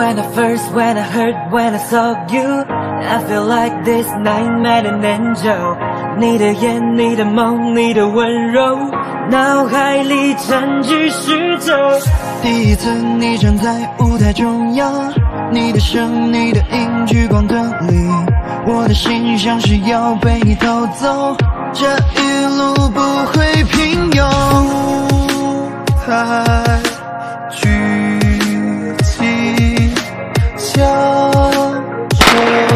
when I heard, when I saw you, I feel like this night met an angel. 你的眼，你的梦，你的温柔，脑海里占据宇宙。 第一次你站在舞台中央，你的声，你的影，聚光灯里，我的心像是要被你偷走，这一路不会平庸。舞台举起小手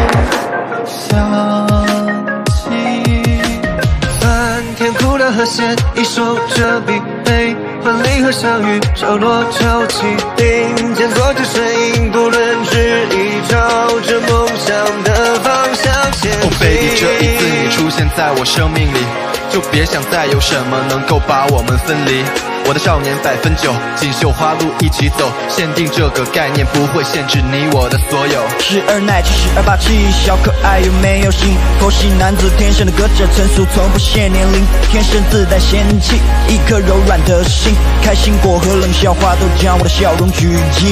响起， 翻天苦辣和弦，一首这必备，婚礼和相遇，潮落潮起，并肩做着身影，不论质疑，朝着梦想的方向前进。 Oh baby， 这一次你出现在我生命里，就别想再有什么能够把我们分离。我的少年9%，锦绣花路一起走，限定这个概念不会限制你我的所有。 12奶气12霸气，小可爱又没有型，佛系男子天生的隔着层数，从不限年龄，天生自带仙气，一颗柔软的心，开心果和冷笑话都将我的笑容狙击。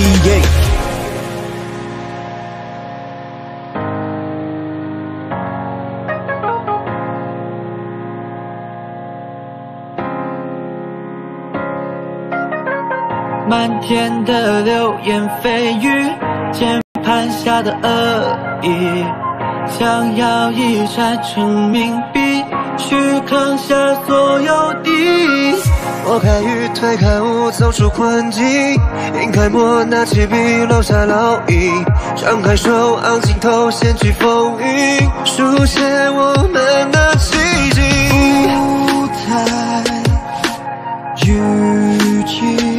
漫天的流言蜚语，键盘下的恶意，想要一拆成冥币，去扛下所有敌意。 拨开雨，推开雾，走出困境，引开墨，拿起笔，留下烙印，张开手，昂起头，掀起风云，书写我们的奇迹。 舞台举起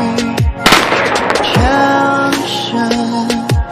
枪声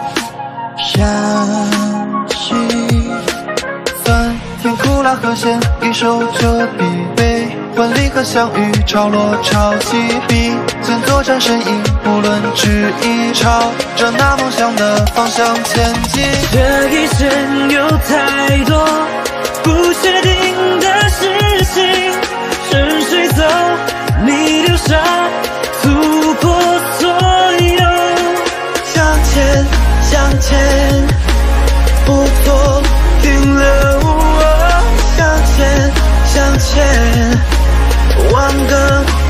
响起，翻天苦辣和弦，一首这必备，婚礼和相遇，潮落潮起，并肩作战身影，不论质疑，朝着那梦想的方向前进。 这一生有太多不确定的事情，顺水走，你留下突破所有。 向前，向前，不做停留。向前，向前，万个